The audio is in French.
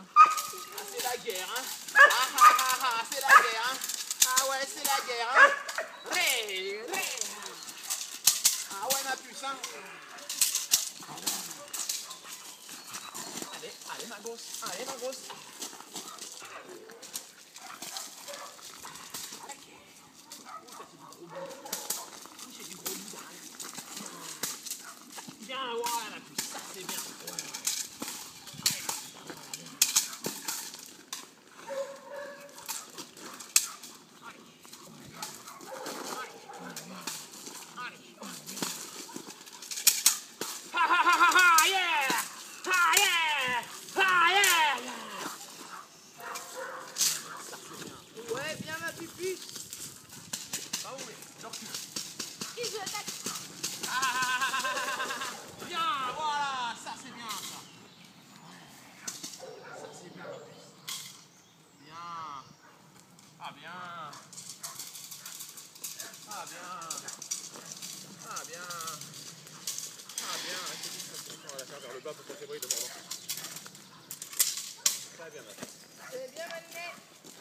hein. Ah, c'est la guerre, hein. Ah, c'est la guerre, hein. Ah ouais, c'est la guerre, hein. Ré. Ah ouais, ma puce, hein. Allez, ma grosse. Allez, ma grosse. C'est du gros boudin. Bien, voilà, ma puce. Ça, c'est bien. Ouais, bien ma pupuce. Ah oui, leur cul. Et je l'attaque. Bien, voilà, ça c'est bien ça. Ça c'est bien ma puce. Bien. Ah bien. Ah bien. Ah bien. Ah bien. On va la faire vers le bas pour qu'elle s'ébrouille de mordant. Très bien ma puce. C'est bien, Malinette.